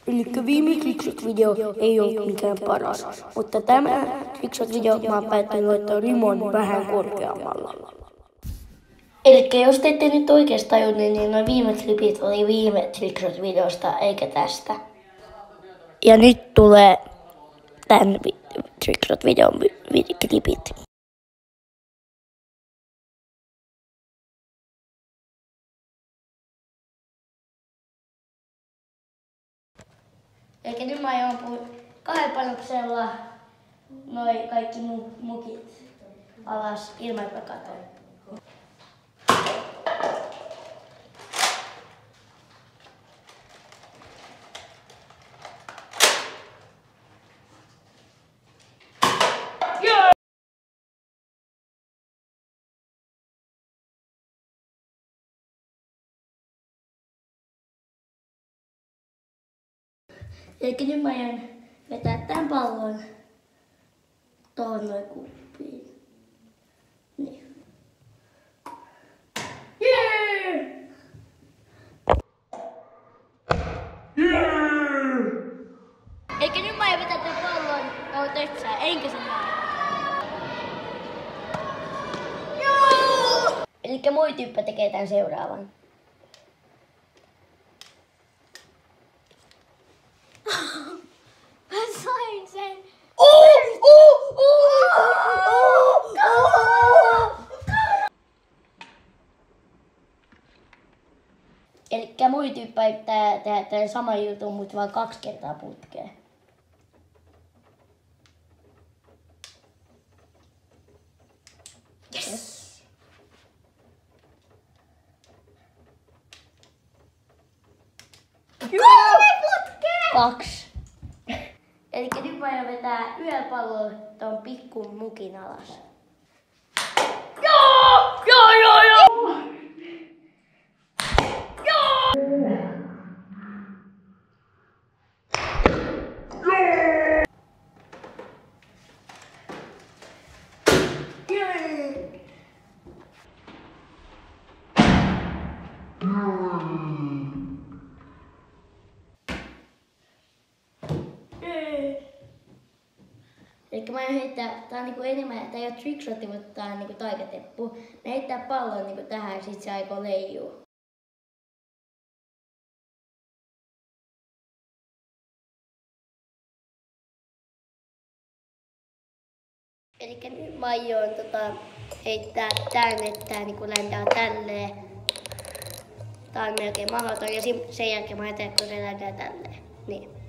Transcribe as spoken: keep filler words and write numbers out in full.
Elikkä viime Trickshot-video ei ollut mikään paras, mutta tämä Trickshot-video mä oon päättänyt laittaa rimon vähän korkeammalla. Elikkä jos te ette nyt oikeasti tajunneet, niin noin viime klipit oli viime Trickshot-videosta eikä tästä. Ja nyt tulee tän Trickshot-videon klipit. Eikä nyt mä aion ampua kahden panoksella noi kaikki mu mukit alas ilman, että mä katon. Yeah! Eikä nyt mä aion vetää tän pallon tohon noin kuppiin. Niin. Yeah! Yeah! Eikä nyt mä aion vetää tän pallon tohon tötsään, enkä sen Joo! Elikkä moi tyyppä tekee tän seuraavan. Mä sain sen! Oh, oh, oh, oh, oh. Elikkä mui tyyppä yrittää tehdä tämän saman jutun, mutta vaan kaksi kertaa putkeen. Yes! Kolme putkeen! Kaksi. Elikkä nyt mä aion vetää yhdellä pallolla ton pikkun mukin alas. Joo! Joo, joo, joo! Joo! Elikkä mä aion heittää, tää on niinku enemmän, tää ei oo trickshotti, mutta tää on niinku taikateppu. Mä heittää pallon niinku tähän ja sit se aikoo leijuu. Elikkä nyt mä aion tota, heittää tänne, että tää niinku lentää tälleen. Tää on melkein mahdoton ja sen jälkeen mä ajattelen, kun se lentää tälleen. Niin.